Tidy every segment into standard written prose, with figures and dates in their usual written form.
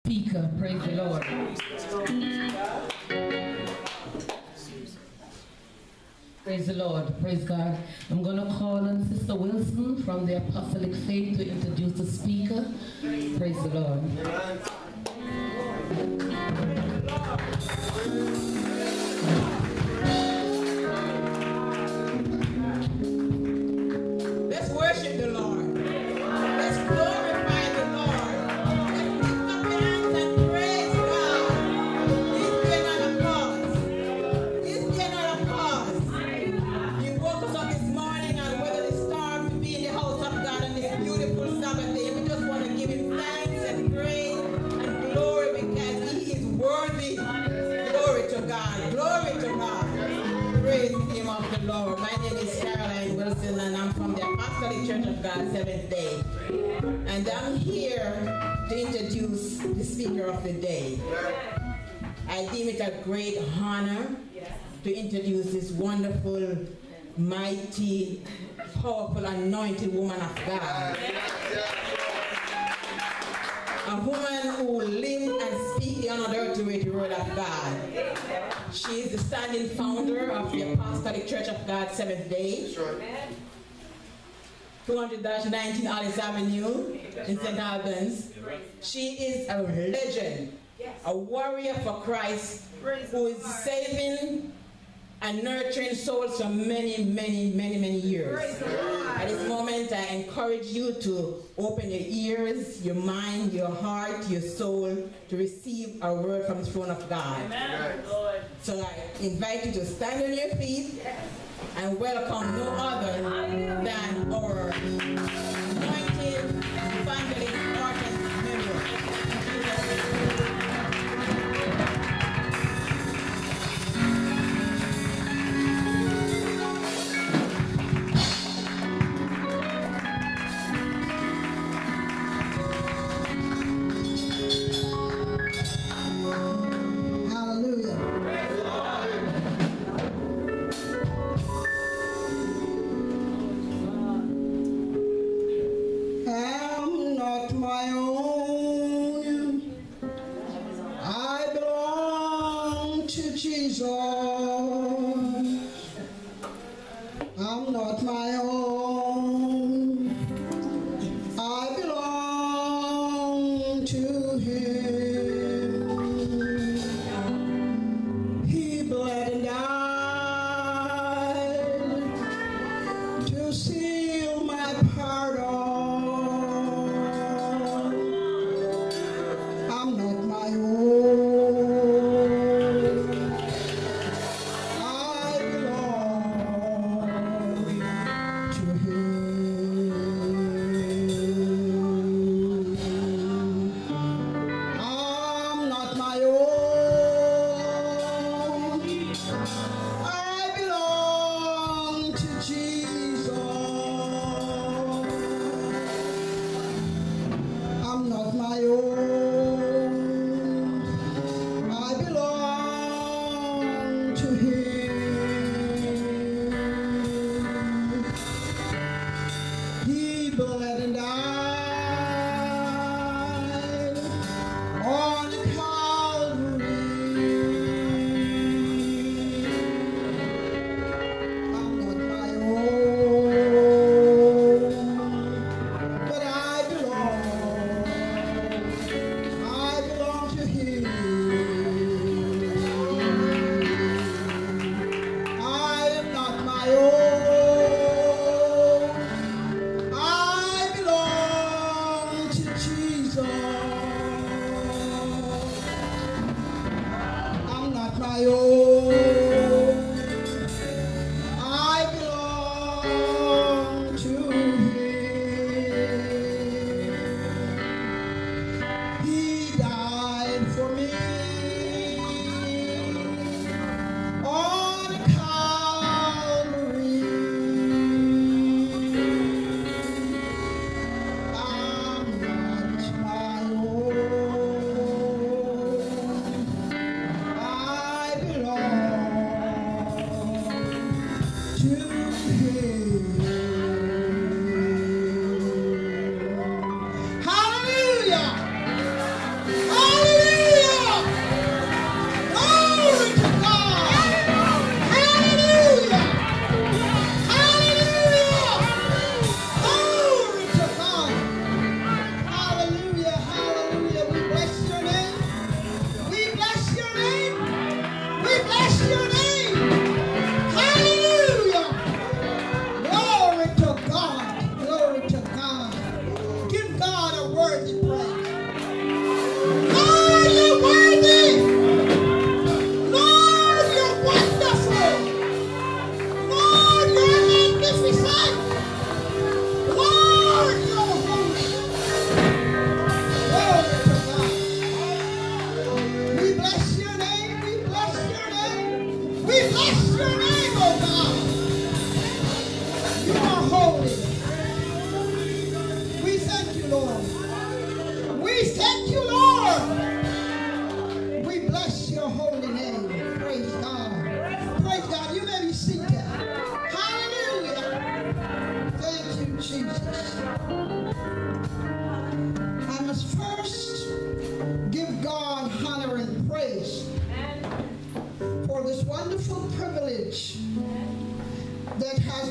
speaker. Praise the Lord. Praise the Lord. Praise God. I'm going to call on Sister Wilson from the Apostolic Faith to introduce the speaker. Praise the Lord. Let's worship the Lord. Let's glorify the Lord. Let's lift up your hands and praise God. This day not a pause. This day not a pause. You woke us up this morning and weathered the storm to be in the house of God on this beautiful Sabbath day. We just want to give him thanks and praise and glory because he is worthy. Glory to God. Glory to God. Praise the name of the Lord. My name is Caroline Wilson and I'm from the Apostolic Church of God, Seventh Day. And I'm here to introduce the speaker of the day. I deem it a great honor to introduce this wonderful, mighty, powerful, anointed woman of God. A woman who lives and speaks the unadulterated word of God. She is the standing founder of the Apostolic Church of God, Seventh Day. 200-19 Albans Avenue in St. Albans. She is a legend, a warrior for Christ who is saving and nurturing souls for many, many, many, many years. At this moment, I encourage you to open your ears, your mind, your heart, your soul to receive a word from the throne of God. Amen. So I invite you to stand on your feet and welcome no other than our anointed evangelist Millwood. I'm not my own. I belong to him. He bled and died to seal my pardon. I'm not my own. I belong to him.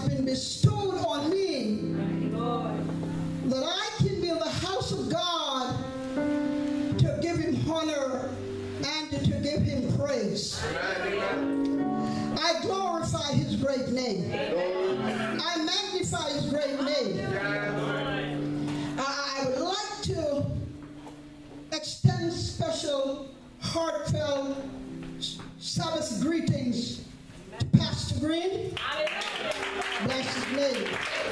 been bestowed on me that I can be in the house of God to give him honor and to give him praise. I glorify his great name. I magnify his great name. I would like to extend special heartfelt Sabbath greetings to Pastor Green. Bless his name.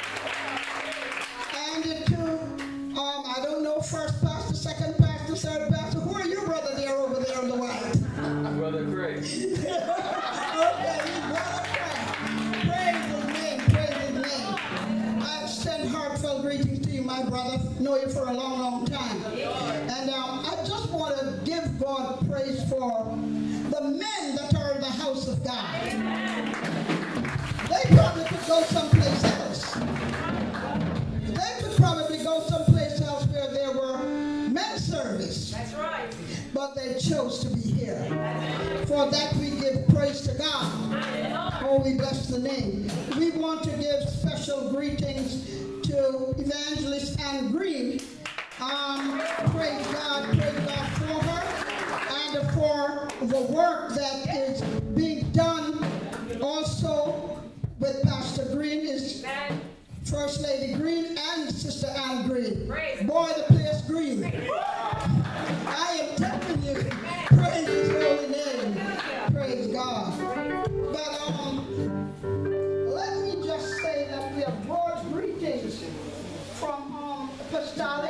And to, I don't know, first pastor, second pastor, third pastor. Who are your brother there over there on the right? Brother Craig. Okay, Brother Craig. Praise his name, praise his name. I extend heartfelt greetings to you, my brother. Know you for a long, long time. And I just want to give God praise for the men that are in the house of God. They probably could go someplace else. They could probably go someplace else where there were men's service. That's right. But they chose to be here. For that we give praise to God. Oh, we bless the name. We want to give special greetings to Evangelist Ann Green. Praise God for her and for the work that is being done also with Pastor Green is First Lady Green and Sister Ann Green. Boy, the place green. I am telling you, praise his holy name. Praise God. But let me just say that we have broad greetings from Apostolic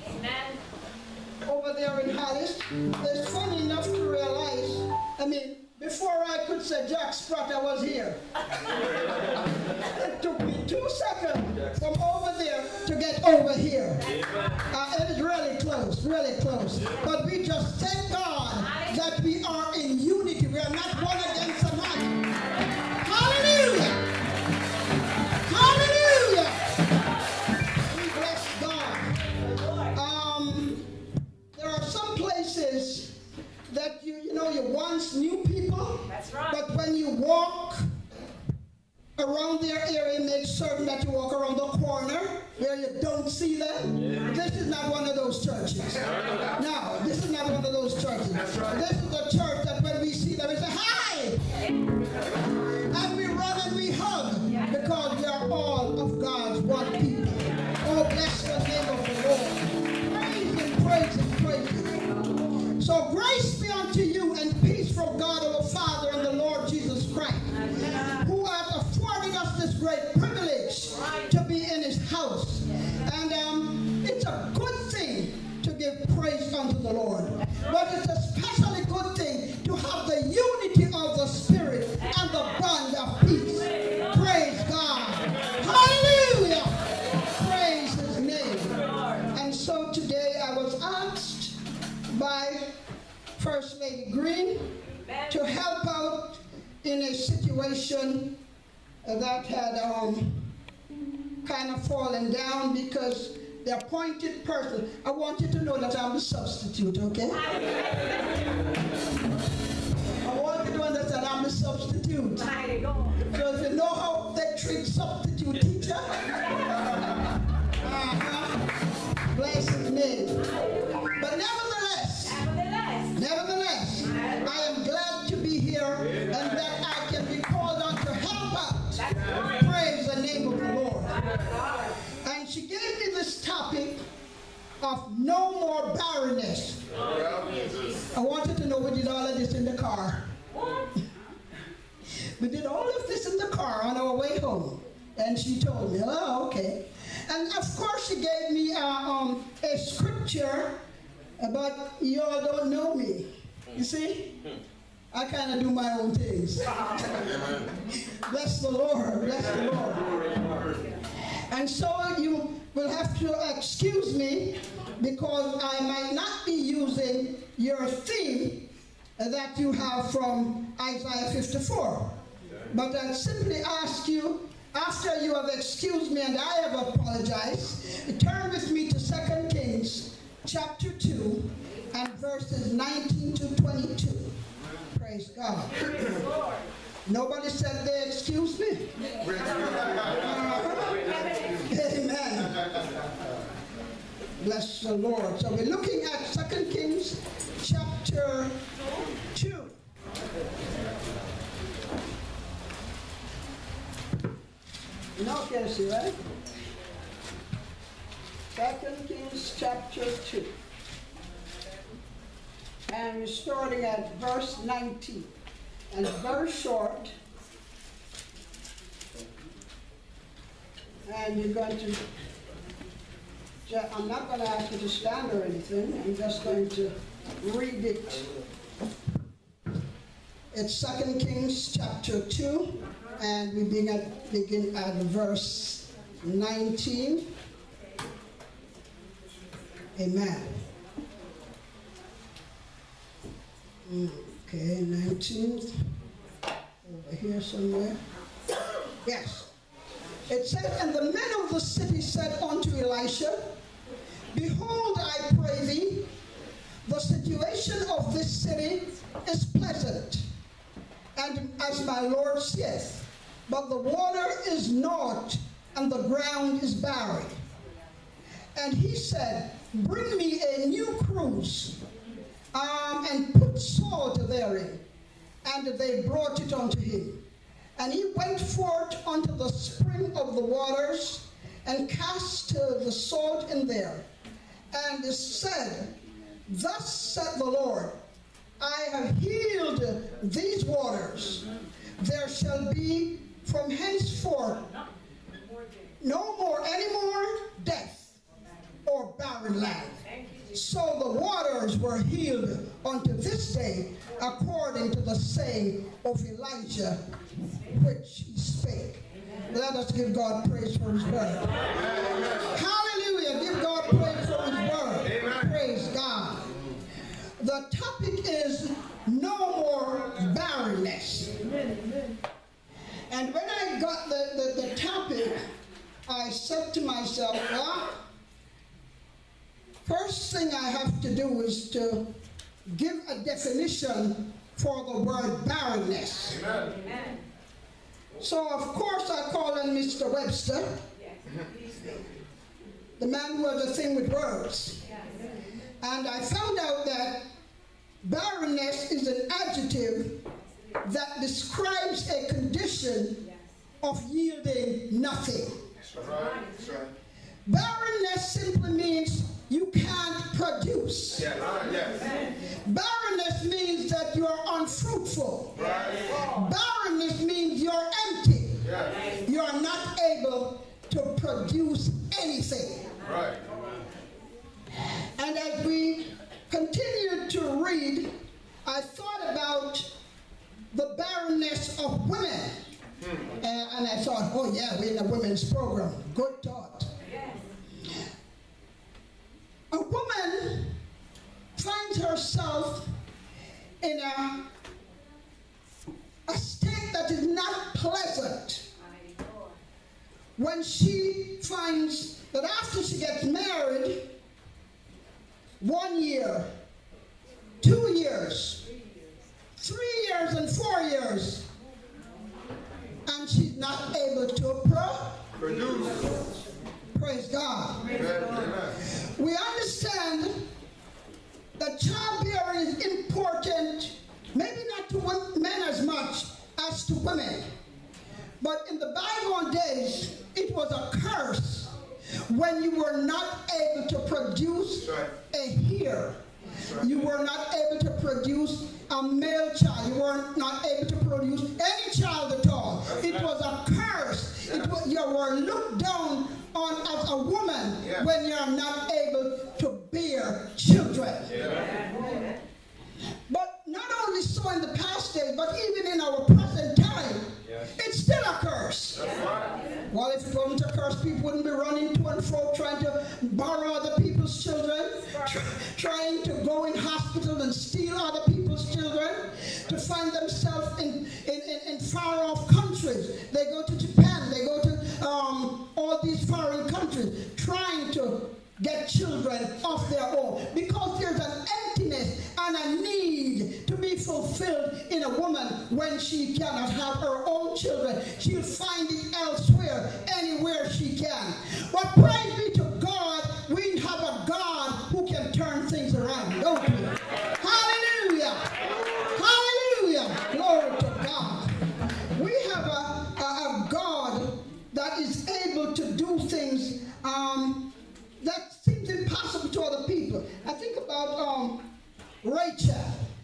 over there in Hollis. It's funny enough to realize, before I could say Jack Spratt, I was here. It took me 2 seconds from over there to get over here. It is really close, really close. But we just thank God that we are in unity. We are not one against another. Hallelujah! Hallelujah! We bless God. There are some places that you once knew people. That's right. But when you walk around their area, make certain that you walk around the corner where you don't see them. Yeah. This is not one of those churches. No, this is not one of those churches. That's right. This is a church that when we see them, we say, hi! And we run and we hug because we are all of God's one people. Oh, bless the name of the Lord. Praise him, praise him, praise him. So grace be unto you and peace from God our Father and the Lord Jesus Christ, who has afforded us this great privilege to be in his house. And it's a good thing to give praise unto the Lord. But it's a especially good thing to have the unity of the Spirit and the bond of peace. Praise God. Hallelujah. Praise his name. And so today I was asked by First Lady Green to help out in a situation that had kind of fallen down because the appointed person, I want you to know that I'm the substitute, okay? I want you to understand I'm the substitute. So if you know how they treat substitute teacher, bless his name. But nevertheless, I am glad to be here and that I can be called on to help out. Praise the name of the Lord. And she gave me this topic of no more barrenness. I wanted to know we did all of this in the car. We did all of this in the car on our way home. And she told me, oh, okay. And of course she gave me a scripture, but you all don't know me. You see? I kind of do my own things. Bless the Lord. Bless the Lord. And so you will have to excuse me because I might not be using your theme that you have from Isaiah 54. But I simply ask you, after you have excused me and I have apologized, turn with me to 2 Kings chapter 2 and verses 19 to 22. Praise God. Nobody said they excused me. Bless the Lord. So we're looking at 2 Kings chapter 2. No, can see, right? 2 Kings chapter 2. And we're starting at verse 19. And it's very short. And you're going to, I'm not going to ask you to stand or anything. I'm just going to read it. It's 2 Kings chapter 2. And we begin at verse 19. Amen. Okay, 19. Over here somewhere. Yes. It said, and the men of the city said unto Elisha, behold, I pray thee, the situation of this city is pleasant, and as my Lord saith, but the water is naught, and the ground is barren. And he said, bring me a new cruse, and put salt therein. And they brought it unto him. And he went forth unto the spring of the waters, and cast the salt in there. And said, thus said the Lord, I have healed these waters. There shall be from henceforth any more death or barren land. So the waters were healed unto this day, according to the saying of Elijah, which he spake. Let us give God praise for his word. Hallelujah. Give God praise for his word. Amen. Praise God. The topic is no more barrenness. And when I got the topic, I said to myself, well, first thing I have to do is to give a definition for the word barrenness. Amen. So, of course, I called on Mr. Webster, the man who has a thing with words. And I found out that barrenness is an adjective that describes a condition of yielding nothing. That's right. Barrenness simply means you can't produce. Barrenness means that you are unfruitful. Barrenness means you're empty. You're not able to produce anything. And as we continued to read, I thought about the barrenness of women. And I thought, oh yeah, we're in a women's program. Good thought. A woman finds herself in a state that is not pleasant when she finds that after she gets married, 1 year, 2 years, 3 years, and 4 years, and she's not able to produce. Praise God. Amen. We understand that childbearing is important, maybe not to men as much as to women. But in the bygone days, it was a curse when you were not able to produce a heir. You were not able to produce a male child. You were not able to produce any child at all. It was a curse. You were looked down on as a woman when you're not able to bear children. But not only so in the past days, but even in our present time, it's still a curse. Well, if it wasn't a curse, people wouldn't be running to and fro trying to borrow other people's children, trying to go in hospital and steal other people's children, to find themselves in far-off countries. They go to Japan, they go to all these foreign countries, trying to get children of their own, because there's an emptiness and a need to be fulfilled in a woman when she cannot have her own children. She'll find it elsewhere, anywhere she can. But praise be to God, we have a God do things that seems impossible to other people. I think about Rachel.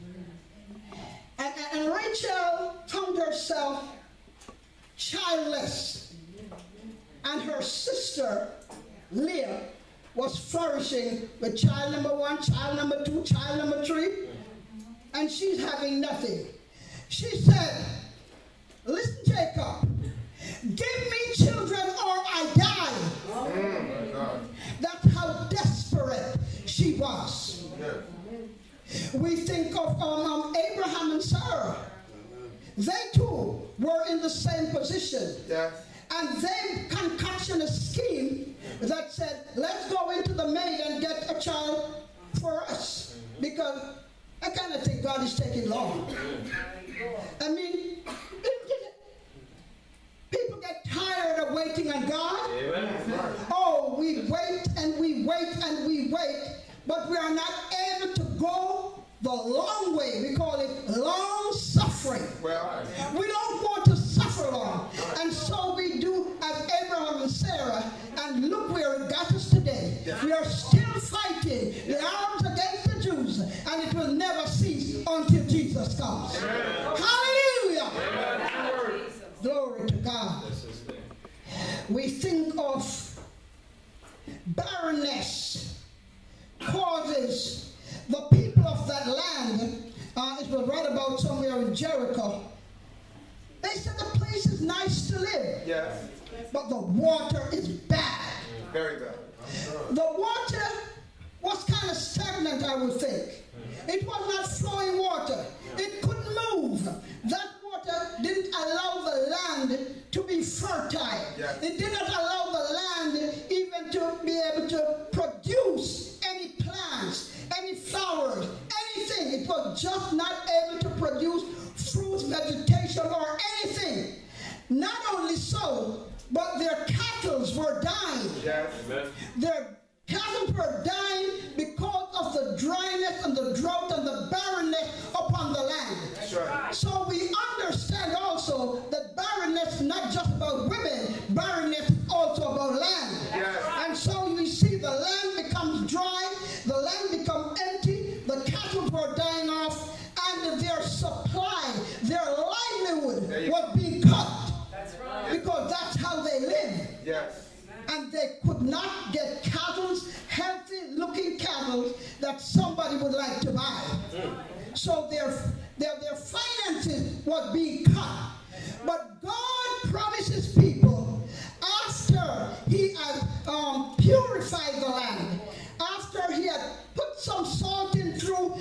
And Rachel found herself childless. And her sister, Leah, was flourishing with child number 1, child number 2, child number 3. And she's having nothing. She said, listen, Jacob, give me children or I die. That's how desperate she was. We think of Abraham and Sarah. They too were in the same position. And they concocted a scheme that said, let's go into the maid and get a child for us. Because I kind of think God is taking long. I mean, people get tired of waiting on God. Oh, we wait and we wait and we wait, but we are not able to go the long way. We call it long suffering. We don't want to suffer long. And so we do as Abraham and Sarah, and look where it got us today. We are still fighting the arms against the Jews, and it will never cease until Jesus comes. Hallelujah! Glory to God. We think of barrenness causes the people of that land. It was right about somewhere in Jericho. They said the place is nice to live, but the water is bad. Very bad. The water was kind of stagnant, I would think. It was not flowing water. It couldn't move. That water didn't allow the land to be fertile. It did not allow the land even to be able to produce any plants, any flowers, anything. It was just not able to produce fruits, vegetation, or anything. Not only so, but their cattle were dying. Their cattle were dying because of the dryness and the drought and the barrenness upon the land. So we understand also that barrenness is not just about women, barrenness is also about land. And so we see the land becomes dry, the land becomes empty, the cattle were dying off, and their supply, their livelihood was being cut. Because that's how they live. And they could not get cattle, healthy looking cattle that somebody would like to buy. So their finances was being cut. But God promises people, after he had purified the land, after he had put some salt in through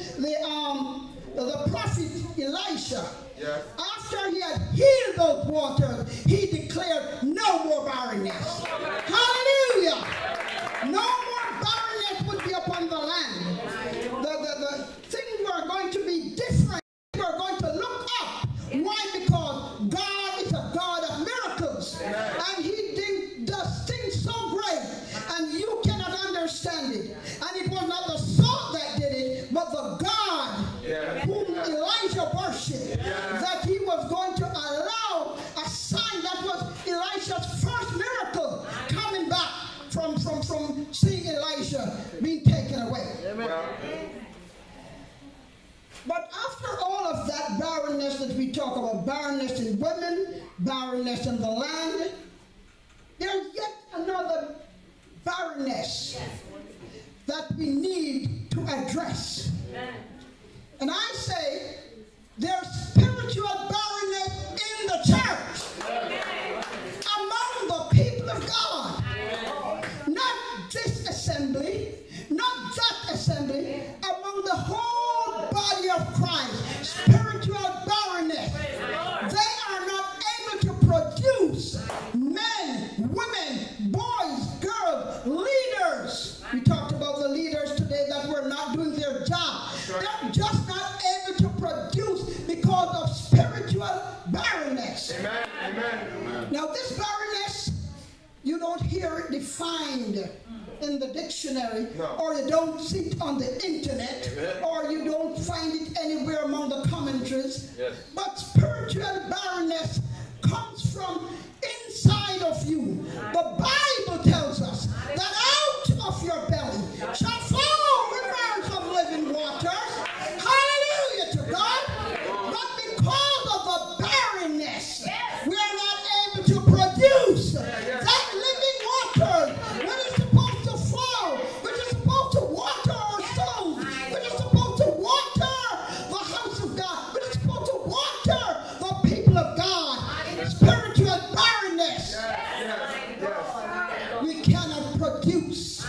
the prophet Elisha, after he had healed those waters, he declared no more barrenness. Hallelujah! No more barrenness would be upon the land. The things were going to be different. We are going to look up. Why? Because God is a God of miracles. And he does things so great, and you cannot understand it. And it was not the salt that did it, but the God whom Elijah worshipped, that he was going to allow a sign. That was Elisha's first miracle, coming back from seeing Elisha being taken away. But after all of that barrenness that we talk about, barrenness in women, barrenness in the land, there's yet another barrenness that we need to address. And I say there's spiritual barrenness in the church, among the people of God. Not this assembly, not that assembly, among the whole body of Christ. Spiritual barrenness. They are not able to produce men, women, boys, girls, leaders. We talked about the leaders today that were not doing their job. They're just not able to produce because of spiritual barrenness. Amen. Now this barrenness, you don't hear it defined in the dictionary, or you don't see it on the internet, or you don't find it anywhere among the commentaries. But spiritual barrenness comes from inside of you. The Bible we cannot produce.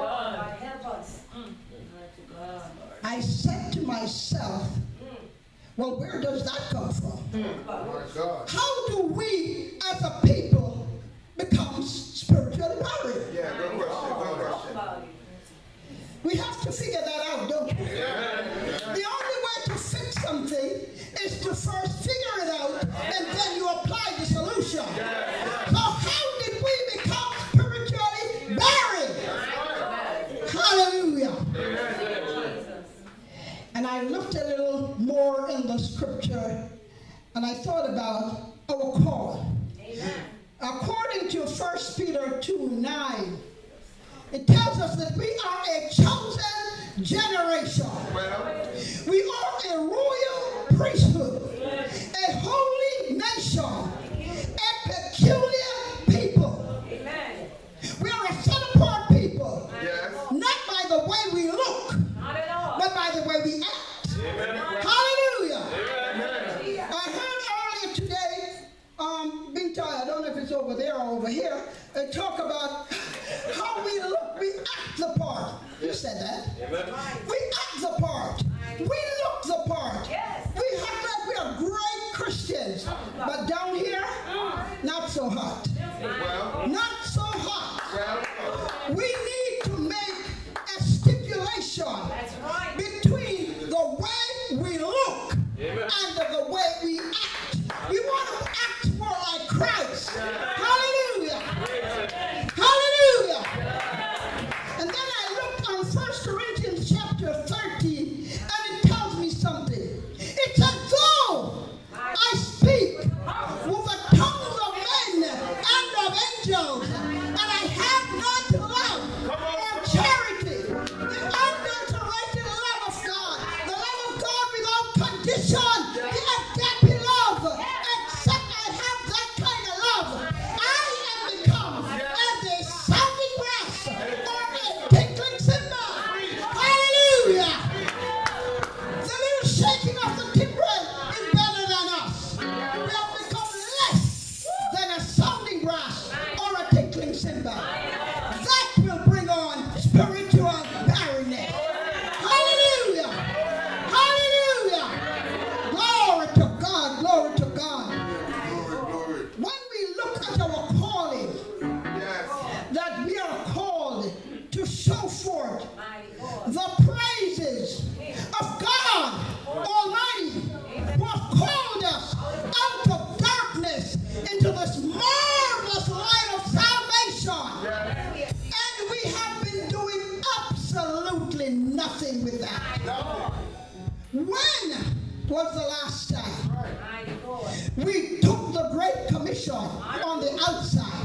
I said to myself, well, where does that come from? How do we as a people become spiritually married? Yeah, good question. We have to figure that out, don't we? The only way to fix something is to first figure it out and then you apply the solution. So how did we become spiritually married? Hallelujah. And I looked a little more in the scripture and I thought about our call. According to 1 Peter 2:9, it tells us that we are a chosen generation. We are a royal priesthood, a holy nation, a peculiar people. We are a set-apart people, not by the way we look, but by the way we act. Hallelujah. I heard earlier today, Binta, I don't know if it's over there or over here, they talk about how we look, we act the part. You said that. We act the part. We look the part. We are great Christians. But down here, not so hot. Not so hot. We need to make a stipulation between the way we look and the way we act. We want to act more like Christ. Hallelujah. Hallelujah. And then I looked on 1 Corinthians chapter 13 and it tells me something. It's as though I speak with the tongues of men and of angels, and I have not love or charity, the unadulterated love of God, the love of God without condition, the agape love. Except I have that kind of love, I am become as a sounding brass or a tinkling cymbal. Hallelujah! The little shaking of the timbrel is better than us. We have become less than a sounding brass or a tinkling cymbal. That will bring on spiritual barrenness. Hallelujah! Hallelujah! Glory to God, glory to God. When we look at our calling, that we are called to show forth the praises of God Almighty, who has called us out of darkness into this marvelous light of salvation. And we have been doing absolutely nothing with that. When was the last time we took the Great Commission on the outside?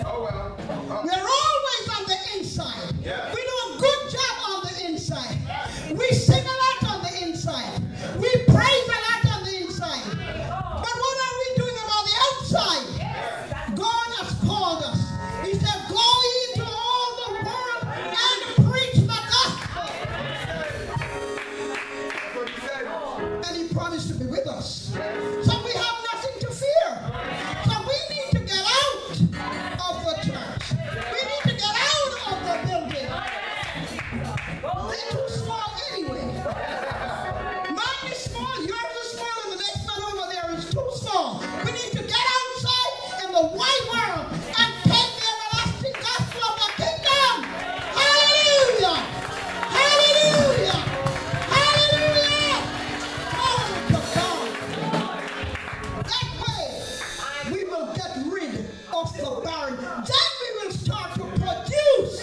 We're always on the inside. We do a good job on the inside. We sing a lot on the inside. We praise a lot on the inside. But what are we doing about the outside? God has called us. He said, go into all the world and preach the gospel. And he promised to be with us. So we have nothing to fear. So we need to get out of the church. We need to get out of the building. They're too small anyway. Mine is small, yours is small, and the next one over there is too small. We need to get outside in the wide world and take the everlasting gospel of the kingdom. Hallelujah! Hallelujah! Hallelujah! Glory to God. That way, we will get rid of the barren. Then we will start to produce.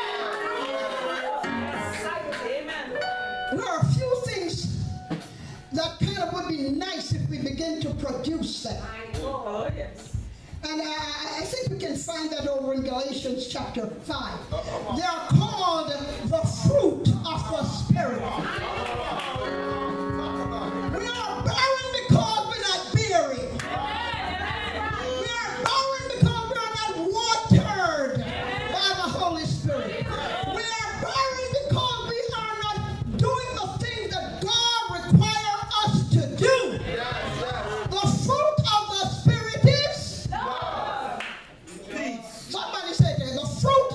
There are a few things that kind of would be nice if we begin to produce them. And I think we can find that over in Galatians chapter 5. They are called the fruit of the Spirit. We are barren because we're not bearing. We are barren because we are not watered by the Holy Spirit. We are barren because we are not doing the things that God requires us to do. The fruit of the Spirit is love. Somebody say that. The fruit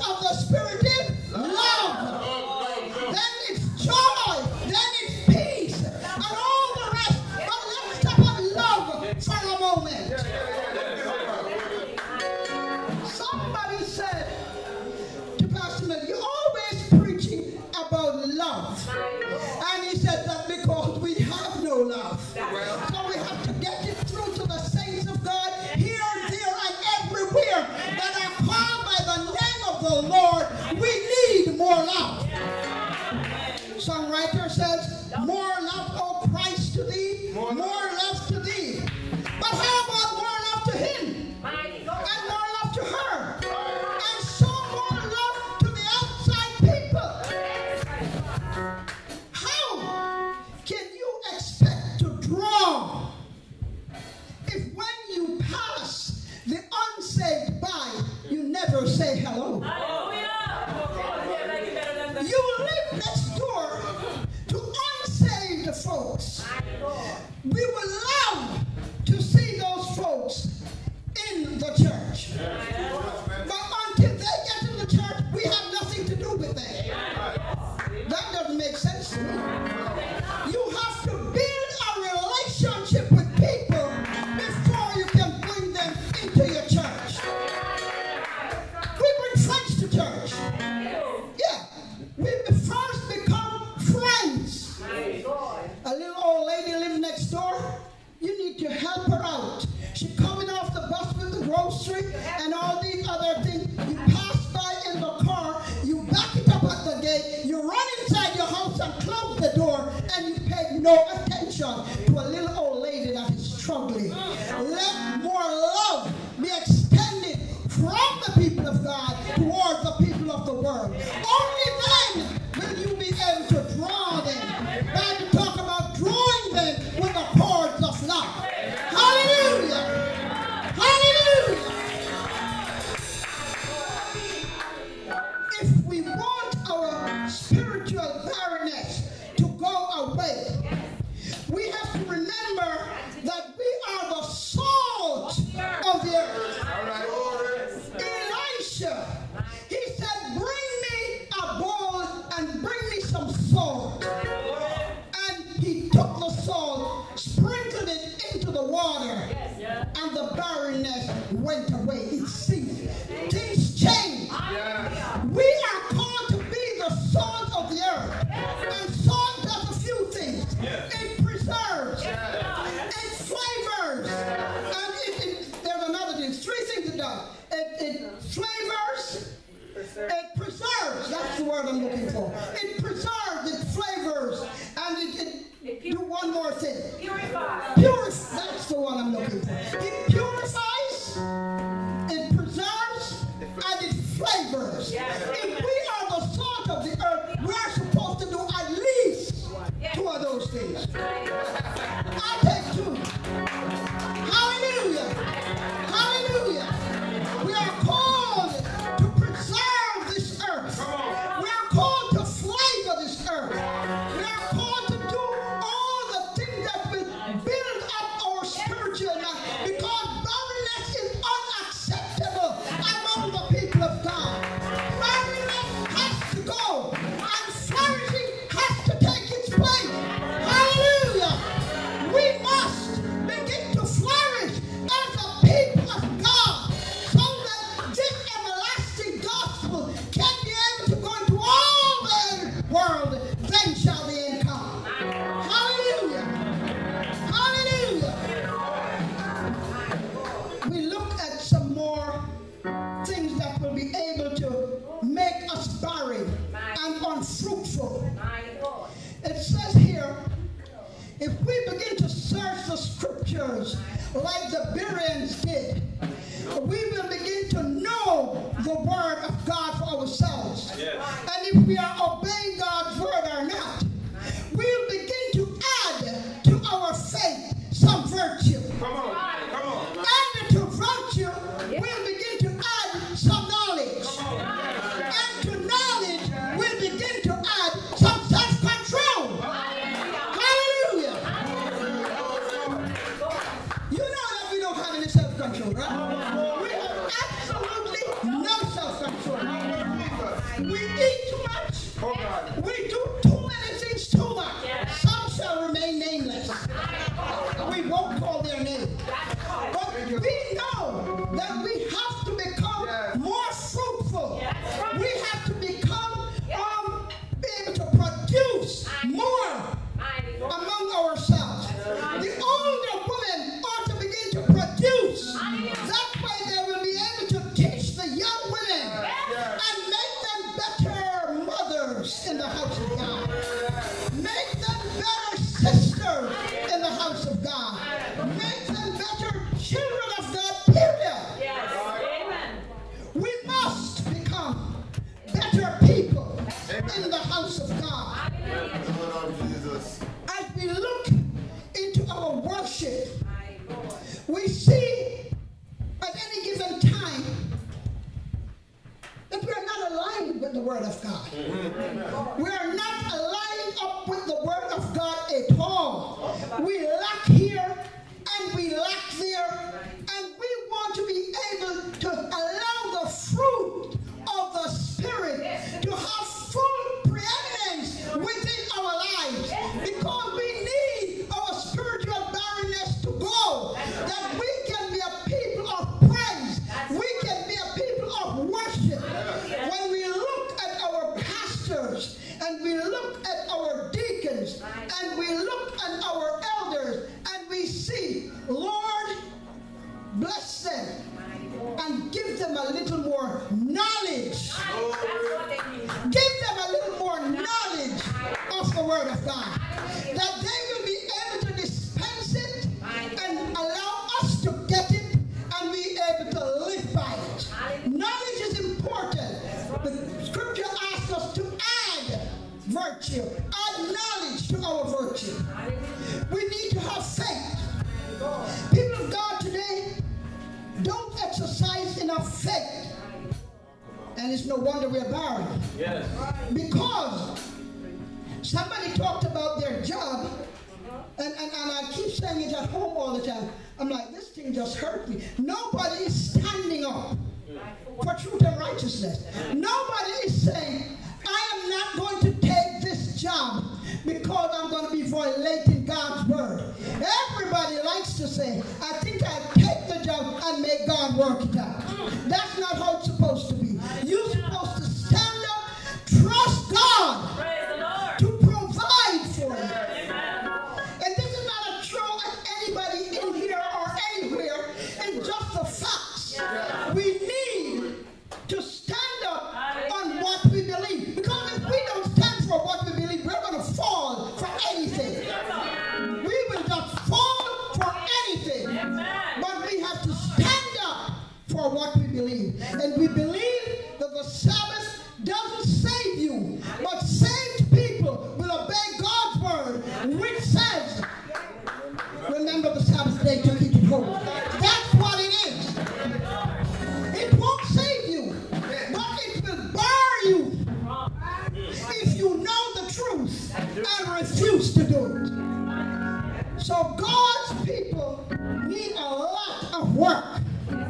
the Lord, we need more love. Songwriter says, more love, O Christ, to thee, more love to thee. But how about more love to him? And more love to her? And so more love to the outside people. How can you expect to draw if when you pass the unsaved by, you never say hello? You live next door to unsaved folks. We would love to see those folks in the church. But until they get in the church, we have nothing to do with them. That doesn't make sense to me. You have to build a relationship with people before you can bring them into your church. We bring friends to church. Yeah. We first become friends. A little old lady lives next door. You need to help her out. She's coming off the bus with the grocery and all these other things. You pass by in the car, you back it up at the gate, you run inside your house and close the door, and you pay no attention to a little old lady that is struggling. Let more love be extended from the people of God towards the people of the world. Only then will you be able to draw them. Bible talk about drawing them with the cords of love. Hallelujah! Hallelujah! If we want our spiritual barrenness to go away, we have to remember that we are the salt of the earth. Elisha, he said, bring me a bowl and bring me some salt. And he took the salt, sprinkled it into the water, and the barrenness went away. It ceased. Things changed. We are called to be the salt of the earth. And salt does a few things. It preserves. It flavors. And there's another thing. Three things it does. It flavors. It preserves. That's the word I'm looking for. It preserves. It flavors. And it do one more thing. Purifies. That's the one I'm looking for. It purifies. It preserves. And it flavors. If we are the salt of the earth, we are supposed to do at least two of those things. I'll take two. Hallelujah. Hallelujah. We are called to preserve this earth. We are called to flavor this earth. We are called to do all the things that will build up our spiritual life, because barrenness is unacceptable among the people of God. Barrenness has to go, and flourishing has to take its place. Hallelujah! We must begin to flourish as a people of God, so that this everlasting gospel can be able to go into all the world. Then shall the end come. Hallelujah! Hallelujah! We look at some more things that will be able to make us barren and unfruitful. It says here, if we begin to search the scriptures like the Barreness did, we will begin to know the word of God for ourselves. And if we are obeying God's word or not, we'll begin to add to our faith some virtue. Come on. And to virtue, we'll begin to add some knowledge. And to knowledge, we'll begin to add some self-control. Hallelujah. You know that we don't have any self-control, right? We have absolutely no self-control. We eat too much. And make them better mothers in the house of God. Make them better sisters in the house of God. Make them better children of God, period. Yes. Amen. We must become better people in the house of God. As we look into our worship, we see at any given time that we are not aligned with the Word of God. We are not aligned up with the Word of God at all. We lack here and we lack there, and we want to be able to allow the fruit of the Spirit to have full preeminence within our lives, because we need our spiritual barrenness to go, that we can be a people of praise, we can be a people of worship. When we look at our pastors, and we look at our deacons, and we look at our elders, and we see, Lord, bless them and give them a little more knowledge. Give them a little more knowledge of the Word of God, that they will be able to dispense it and allow us to get it and be able to live by it. Knowledge is important. The scripture asks us to add virtue, add knowledge to our virtue. We need to have faith. People of God today don't exercise enough faith. And it's no wonder we're barren. Yes. Because somebody talked about their job, and I keep saying it at home all the time. I'm like, this thing just hurt me. Nobody is standing up for truth and righteousness. Nobody is saying, I am not going to take this job because I'm going to be violating God's word. Everybody likes to say, I think I'll take the job and make God work it out. That's not how it's supposed to be. You're supposed to stand up, trust God to provide for you. And this is not a throw at anybody in here or anywhere. It's just the facts. We need to stand up on what we believe. Because if we don't stand for what we believe, we're going to fall for anything. We will not fall for anything. But we have to stand up for what we believe. And we believe that the Sabbath doesn't save you, but saved people will obey God's word, which says, remember the Sabbath day to keep it holy. That's what it is. It won't save you, but it will bar you if you know the truth and refuse to do it. So God's people need a lot of work.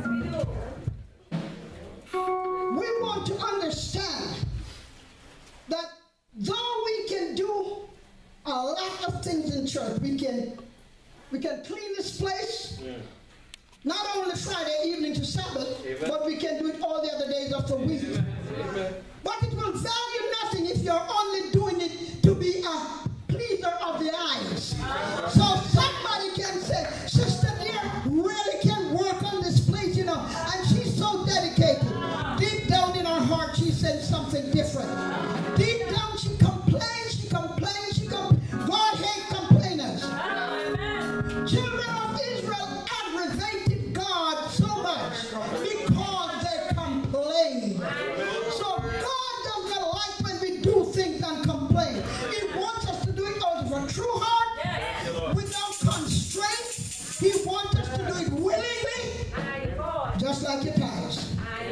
We want to understand that though we can do a lot of things in church, we can clean this place, not only Friday evening to Sabbath, but we can do it all the other days of the week. But it will value nothing if you're only doing it to be a pleaser of the eyes. So somebody can say, Sister dear really can work on this place, you know, and she's so dedicated. Deep down in her heart, she said something different. Deep down, she complains, God hates complainers. Children of Israel aggravated God so much because they complain. So God does not like when we do things and complain. He wants us to do it out of a true heart, without constraint. He wants us to do it willingly, just like your tithes.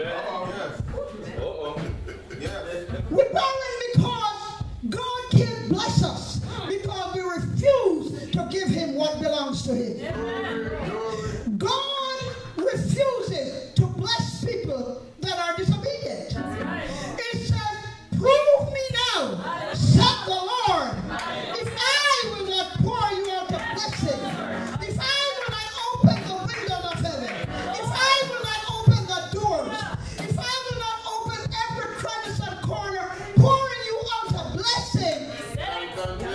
We're barren because God can't bless us, because we refuse to give him what belongs to him. God refuses to bless people that are disobedient. It says, prove me now, said the Lord, if I will not pour you out a blessing, if I will not open the windows of heaven, if I will not open the doors, if I will not open every crevice and corner, pouring you out a blessing,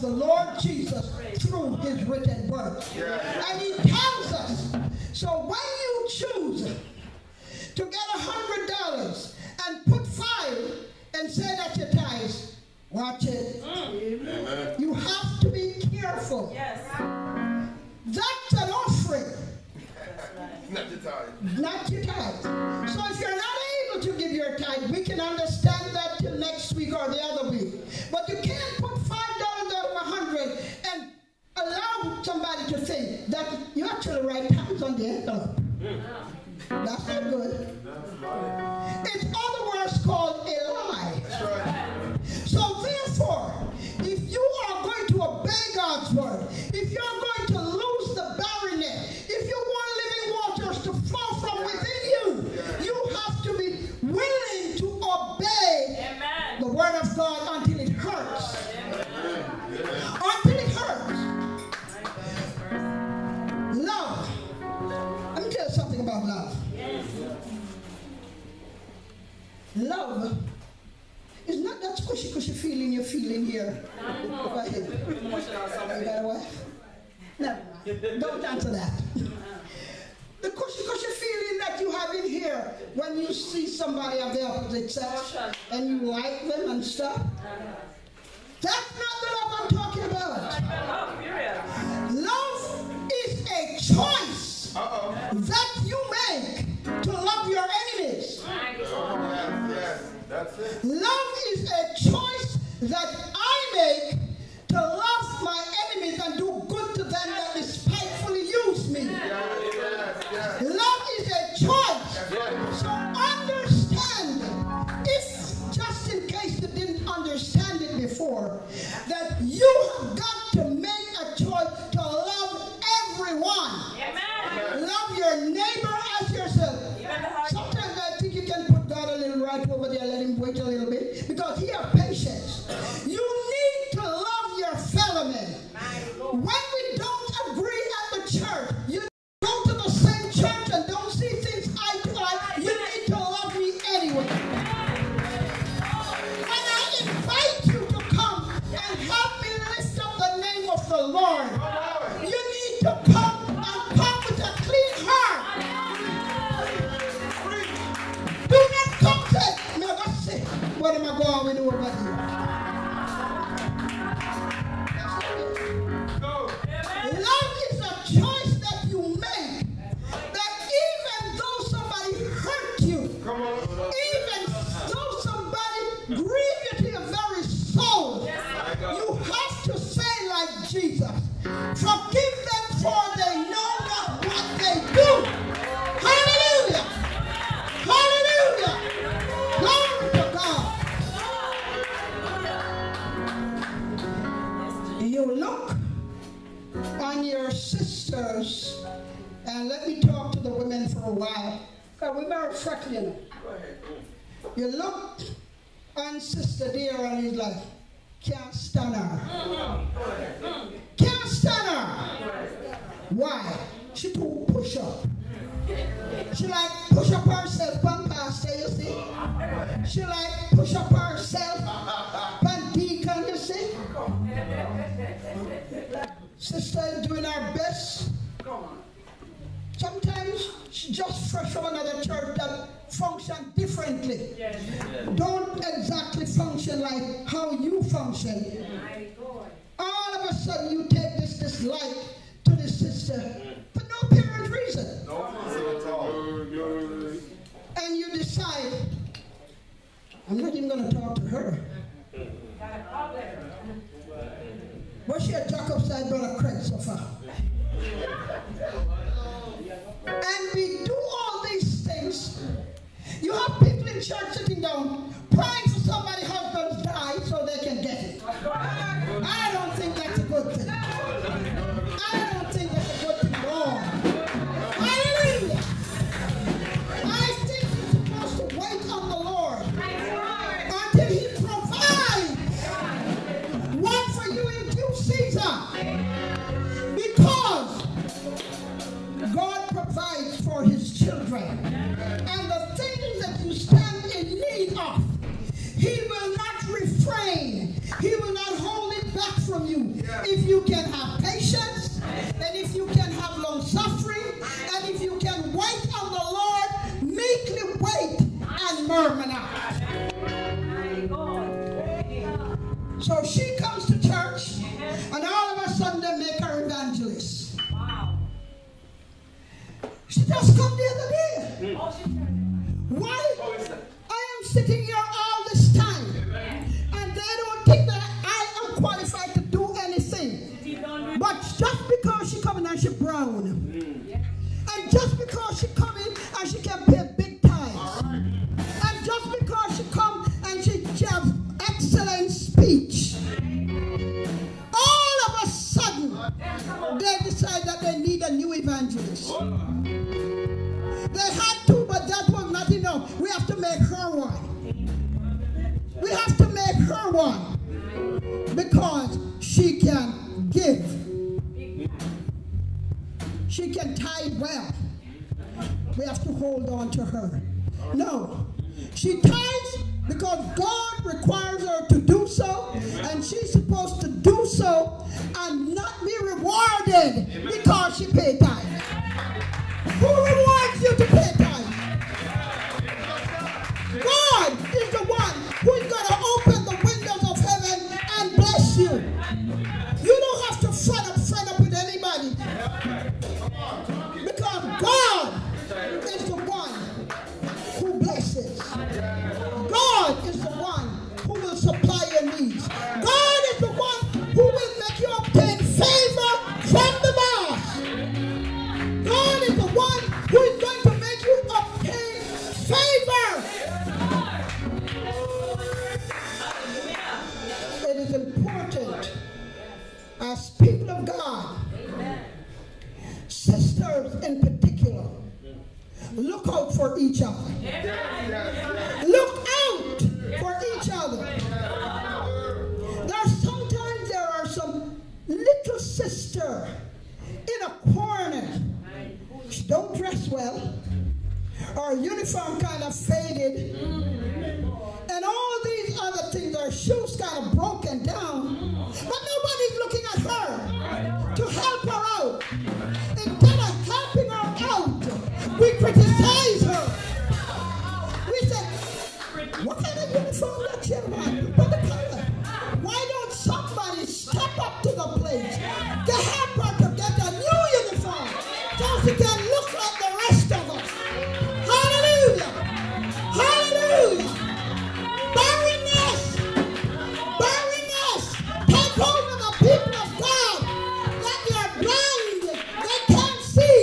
the Lord Jesus through his written word. And he tells us, so when you choose to get $100 and put 5 and say that you're tithes, watch it. Amen. You have to be careful. Yes. That's an offering. Not your tithe. Not your tithe. So if you're not able to give your tithe, we can understand that till next week or the other week. But you can't put $5 out of 100 and allow somebody to think that you actually write tithes on the envelope. That's not good. It's other words called a lie. That's right. So therefore, if you are going to obey God's word, if you're going to lose the barrenness, if you want living waters to flow from within you, you have to be willing to obey the word of God until it hurts. Until it hurts. Love. Let me tell you something about love. Love is not that cushy feeling you're feeling here. Right here. You got a wife? No, don't answer that. The cushy feeling that you have in here when you see somebody of the opposite sex and you like them and stuff. That's not the love I'm talking about. Love is a choice that you make to love your enemies. Yes, that's it. Love is a choice that I make to love my enemies and do good to them that despitefully use me. Love is a choice. So understand, if just in case you didn't understand it before, that you have got to make a choice to love everyone. Love your neighbor as yourself. Sometimes I think you can put God a little right over there, let him wait a little bit, because he has patience. You need to love your fellow men. When we don't agree at the church, you go to the same church and don't see things eye to eye, you need to love me anyway. And I invite you to come and help me lift up the name of the Lord. You need to come and come with a clean heart. Do not come say, no, that's it. What am I going to do about you? Love is a choice that you make. That even though somebody hurt you, even though somebody grieved you to your very soul, you have to say like Jesus, forgive them for they know not what they do. Hallelujah! Hallelujah! Glory to God. You look on your sisters, and let me talk to the women for a while, because we're very freckly, you know. You look on Sister Dear and he's like, can't stand her. Can't stand her. Why? She too push up. She like push up herself on pastor, you see. She like push up herself on deacon, you see. Sister is doing her best. Sometimes she just fresh from another church that function differently. Don't exactly function like how you function. All of a sudden you take this dislike to the sister for no apparent reason. And you decide, I'm not even going to talk to her. What's your jack upside Brother Craig so far? And we do all these things. You have people in church sitting down praying for somebody's husband to die so they can get it. I don't think that's a good thing. I don't think that's a good thing at all. Hallelujah! I think you're supposed to wait on the Lord until he provides one for you in due season. Because God provides for his children. And the things that you stand in need of, he will not refrain. He will not hold it back from you. you. If you can have patience, and if you can have long suffering, and if you can wait on the Lord, meekly wait and murmur not. So she comes to church, and all of a sudden they make her evangelist. Wow. She just come the other day. Why? I am sitting here all this time, and they don't think that I am qualified to do anything. But just because she come in and she brown, and just because she come in and she can pay big tithes, and just because she come and she has excellent speech, all of a sudden they decide that they need a new evangelist. They had to, but that was not enough. We have to make her one. We have to make her one because she can give. She can tithe well. We have to hold on to her. No, she tithes because God requires her to do so, and she's supposed to do so and not be rewarded because she paid tithe. Who rewards you to pay tithe? God is the one who's going to open the windows of heaven and bless you. You don't have to fret up with anybody, because God is the one who blesses. God is the one who will supply your needs. God is the one who will make you obtain favor from the boss. God is the one who is going to make you obtain favor. It is important as people of God, sisters in particular, look out for each other. Look out for each other. Sometimes there are some little sister in a corner. She don't dress well. Her uniform kind of faded. And all these other things, her shoes kind of broken down. But nobody's looking at her to help her out. Instead of helping her out, we criticize her. We say, what kind of uniform that you have? What the color? Why don't somebody step up to the plate to help her to get a new uniform so she can look like the rest of us? Hallelujah! Hallelujah! Barreness! Barreness! Take over the people of God that they are blind, they can't see.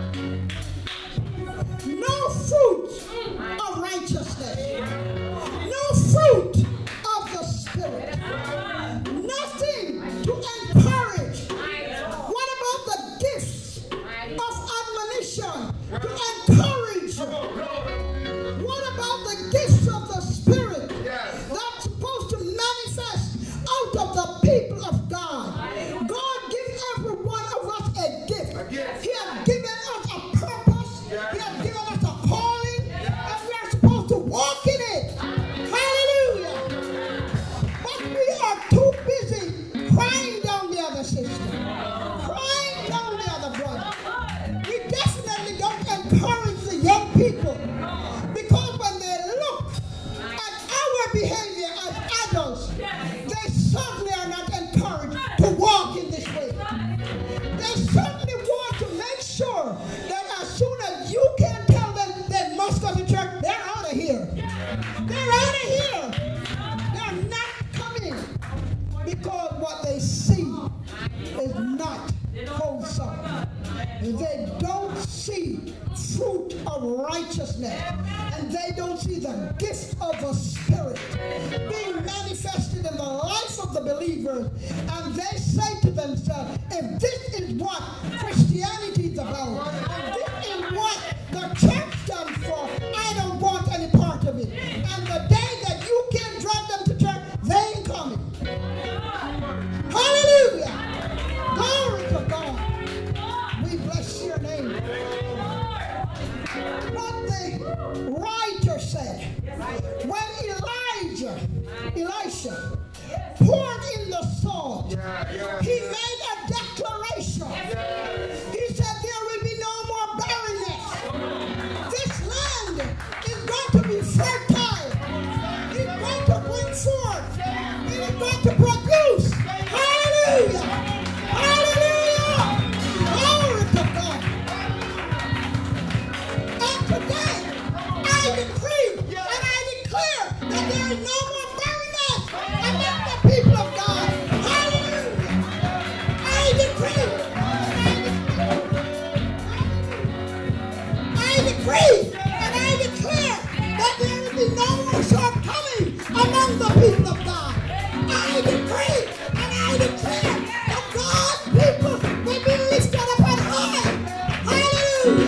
No fruit of righteousness. No fruit of the Spirit. Nothing to encourage. What about the gifts of admonition to encourage? What about the gifts of the Spirit that's supposed to manifest out of the people of God? God gives every one of us a gift. He has given us a purpose. He has given us a calling, and we are supposed to walk in it. Hallelujah! But we are too busy crying down the other sister, crying down the other brother. We definitely don't encourage the young people, because when they look at our behavior as adults, they certainly are not encouraged to walk in this way. They certainly want to make sure that as soon as you can tell them they must go to church, they're out of here. They're out of here. They're not coming, because what they see is not wholesome. They don't see fruit of righteousness, and they don't see the gift of the Spirit being manifested in the life of the believers, and they say to themselves, if this is what Christianity is about, if this is what the church stands for, I don't want any part of it. And the day that you can't drive them to church, they ain't coming. Hallelujah! Glory to God. We bless your name. What the writer said, when Elisha poured in the salt He made a declaration. He said there will be no more barrenness. This land is going to be fertile. It's going to bring forth. It is going to produce. Hallelujah. Hallelujah. Glory to God. And today, I decree and I declare that there is no more barrenness among the people of God. Hallelujah. I decree and I declare that there will be no more shortcoming among the people of God. I decree and I declare that God's people will be lifted up on high. Hallelujah.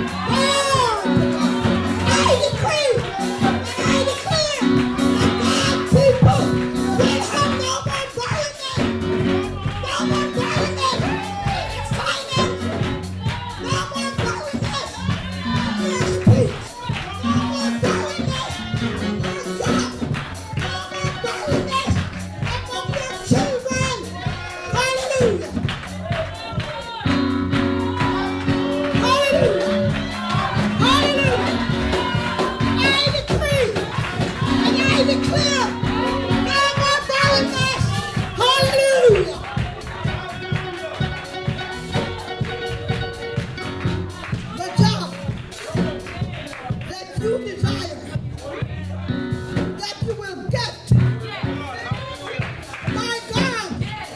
I decree and I declare that God's people will have no more barrenness. No more barrenness in finance. No more barrenness in their speech. No more barrenness in their job. No more barrenness among their children. Hallelujah. Hallelujah. Hallelujah. I decree and I declare no more barrenness. Hallelujah. The job that you desire, that you will get. My God,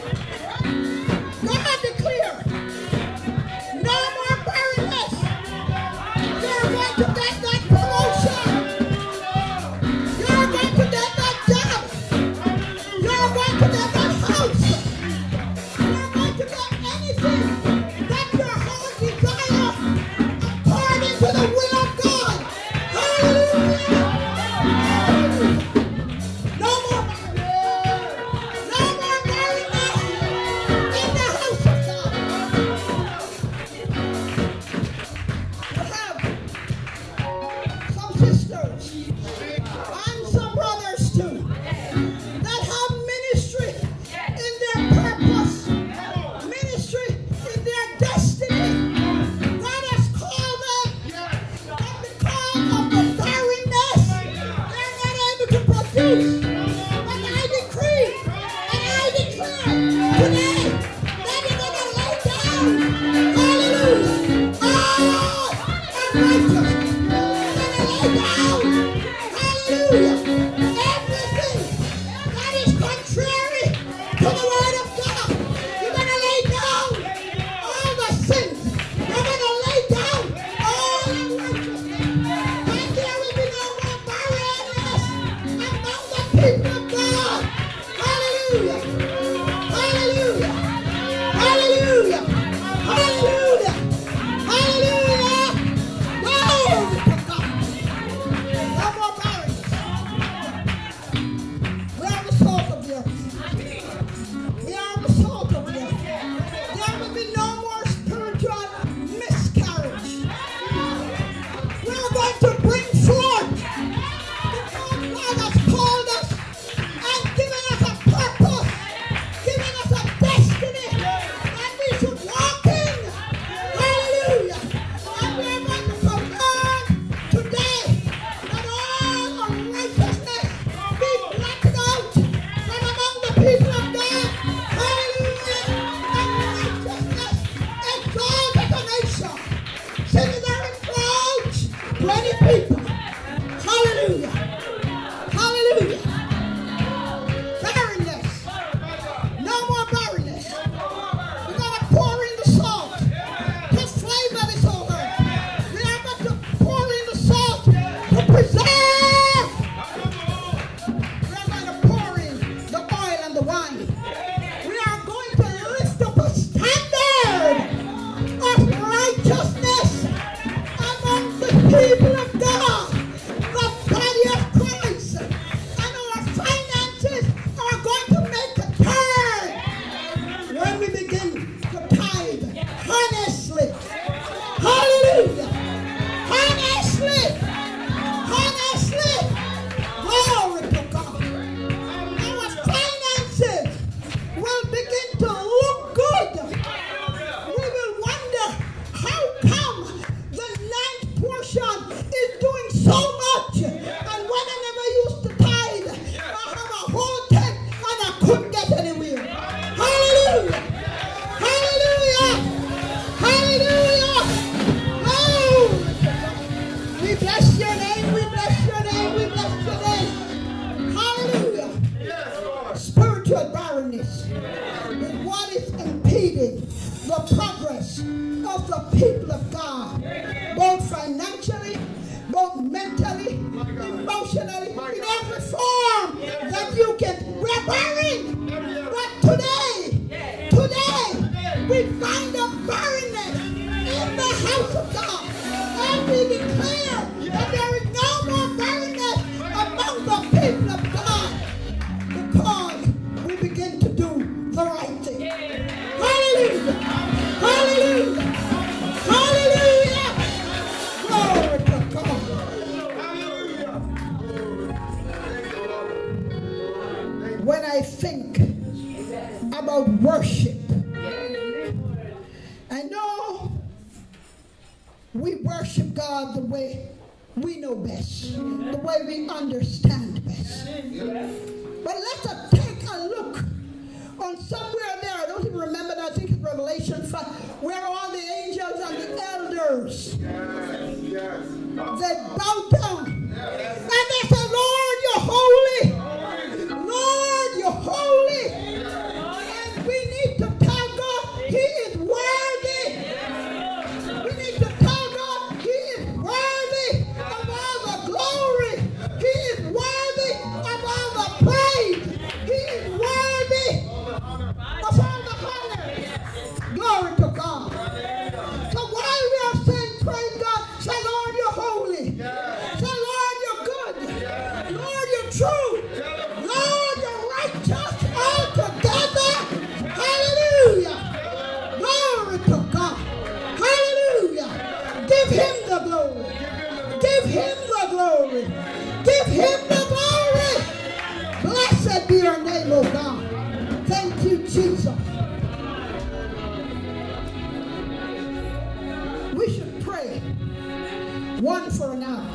God declare no more barrenness. You're going to get that promotion. You're going to get that job. You're going to get that house. You're going to get anything that your heart desires according to the will of God. Hallelujah. No more barrenness. No more barrenness in the house of God. We have some sisters and some brothers too that have ministry in their purpose, ministry in their destiny. God has called them, but because of the barrenness, they're not able to produce. But I decree and I declare today that you're going to lay down. Hallelujah. All unrighteousness. You're going to lay down. Hallelujah. Everything that is contrary to the word of God. You're going to lay down all the sins. You're going to lay down all unrighteousness. And there will be no more barrenness among the people of God. Hallelujah. Hallelujah. when I think about worship. I know we worship God the way we know best, the way we understand best. But let us take a look on somewhere there. I don't even remember that. I think it's Revelation 5, where all the angels and the elders, they bow down. And they say, Lord, you're holy. Lord, you're holy. And we need to tell God he is worthy. We need to tell God he is worthy of all the glory. He is worthy of all the praise. He is worthy of all the honor. Glory to God. So while we are saying praise God, say, Lord, you're holy. Say, Lord, you're good. Lord, you're true. Lord, you're righteous altogether. Hallelujah. Glory to God. Hallelujah. Give him the glory. Give him the glory. Give him the glory. Blessed be your name, O God. Thank you, Jesus. We should pray one for another.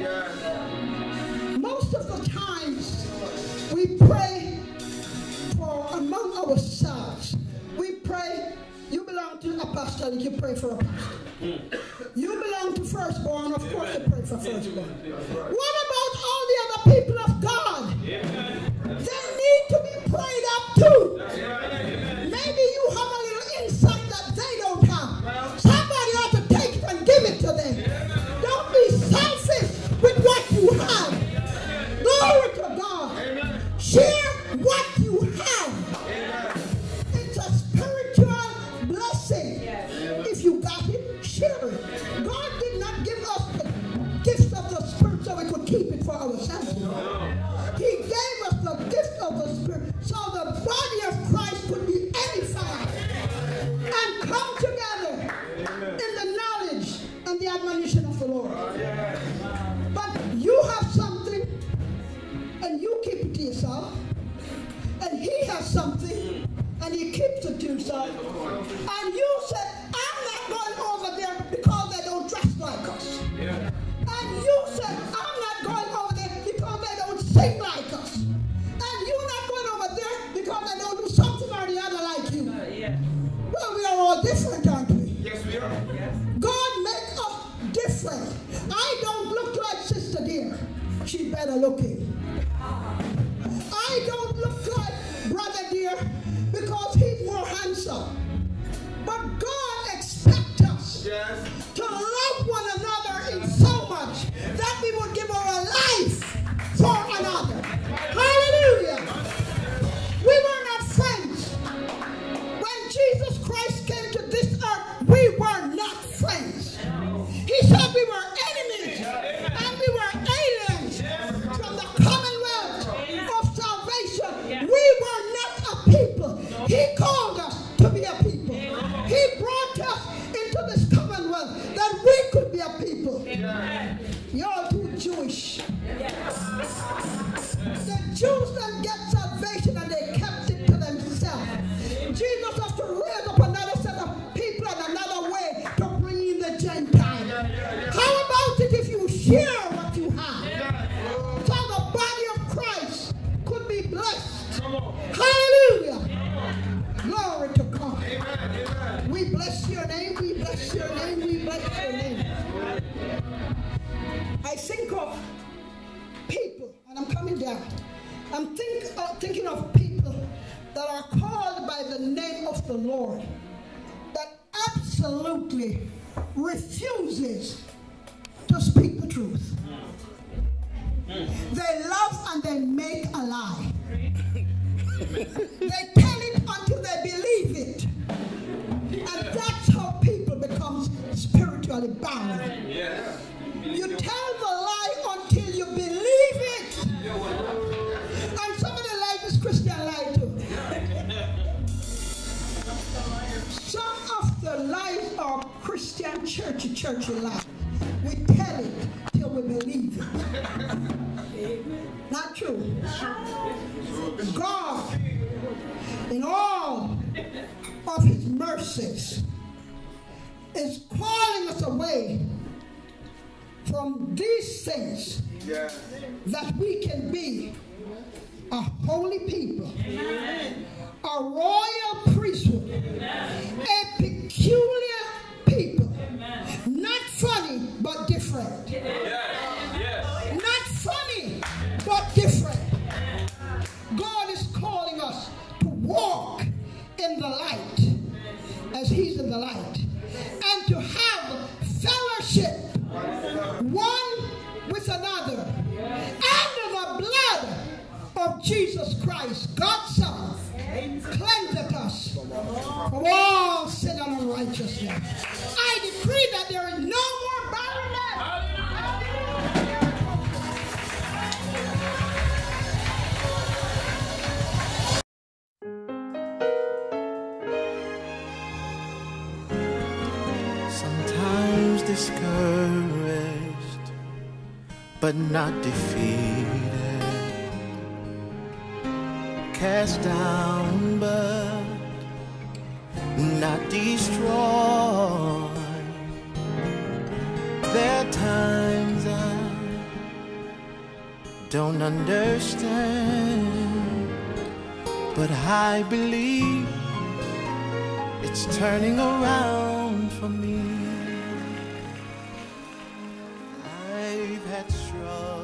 Most of the times we pray for among ourselves. We pray, you belong to apostolic, you pray for apostle. You belong to firstborn, of course you pray for firstborn. What about all the other people of God? They need to be prayed up too. Maybe you have a little insight that they don't have. Somebody ought to take it and give it to them. Don't be selfish with what you have. Glory to God. Share what you have. It's a spiritual blessing. If you got it, share it. God did not give us the gift of the Spirit so we could keep it for ourselves. He gave us the gift of the Spirit so the body of Christ could be edified and come together in the knowledge and the admonition of the Lord. But you have something and you keep it to yourself, and he has something and he keeps it to himself, and you say, I'm not going over there because they don't dress like us. And you say, I'm not going over there because they don't sing like us. And you're not going over there because they don't do something or the other like you. Well, we are all different, aren't we? Yes, we are. God makes us different. I don't look like Sister Dear. She's better looking. I don't look like Brother Dear because he's more handsome. But God expects us to love one another in so much that we would give our life for another. Hallelujah. We were not friends. When Jesus Christ came to this earth, we were not friends. He said we were enemies and we were aliens from the commonwealth of salvation. We were not a people. He called us to be a people. He brought us into this commonwealth that we could be a people. You're too Jewish. The Jews then get salvation and they kept it to themselves. Jesus has to raise up another set of people and another way to bring in the Gentile. How about it if you share what you have? So the body of Christ could be blessed. Hallelujah. Glory to God. We bless your name, we bless your name, we bless your name. I think of people, and I'm coming down. I'm thinking of people that are called by the name of the Lord that absolutely refuses to speak the truth. They love and they make a lie. They tell it until they believe it. And that's how people become spiritually bound. You tell the lie until you believe it. And some of the life is Christian lie too. Some of the lies are Christian churchy life. We tell it till we believe it. Not true. you, God, in all of his mercies, is calling us away from these things that we can be a holy people, a royal priesthood, a peculiar people, not funny but different. Not funny but different. God is calling us to walk in the light as he's in the light, and to have fellowship one with another under the blood of Jesus Christ, God's Son, cleanseth us from all sin and unrighteousness. I decree that there is no more barrenness. Sometimes discouraged, but not defeated. Cast down, but not destroyed. There are times I don't understand, but I believe it's turning around for me. I've had struggles